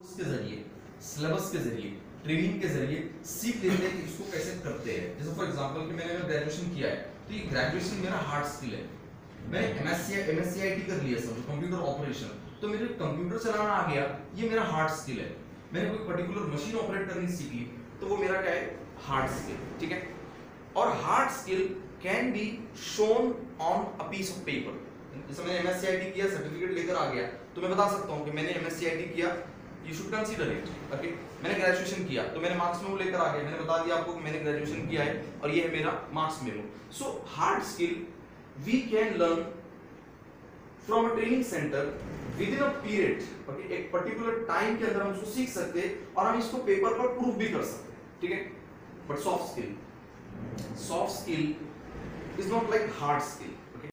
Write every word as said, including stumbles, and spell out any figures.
के जरिए, सिलेबस के जरिए, ट्रेनिंग के जरिए सीख लेते हैं कि इसको कैसे करते हैं। जैसे फॉर एग्जांपल कि मैंने ग्रेजुएशन किया है तो ये ग्रेजुएशन मेरा हार्ड स्किल है। मैंने एमएससी एमएससीआईटी कर लिया समझो कंप्यूटर ऑपरेशन, तो मेरे कंप्यूटर चलाना आ गया, ये मेरा हार्ड स्किल है। मैंने कोई पर्टिकुलर मशीन ऑपरेट करनी सीख ली तो वो मेरा क्या है, हार्ड स्किल। ठीक है, और hard skill can be shown on a piece of paper. जैसे मैंने एमएससीआईटी किया, सर्टिफिकेट लेकर आ गया तो मैं बता सकता हूं कि मैंने एमएससीआईटी किया, you should consider it. Okay, मैंने ग्रेजुएशन किया तो मैंने मार्क्स मेमो लेकर आ गया, मैंने बता दिया आपको कि मैंने ग्रेजुएशन किया है और ये है मेरा marks memo. So hard skill we can learn from a training centre within a period. Okay, एक पर्टिकुलर टाइम के अंदर हम उसको सीख सकते हैं और हम इसको पेपर पर प्रूव भी कर सकते हैं। ठीक है, but soft skill soft skill is not like hard skill.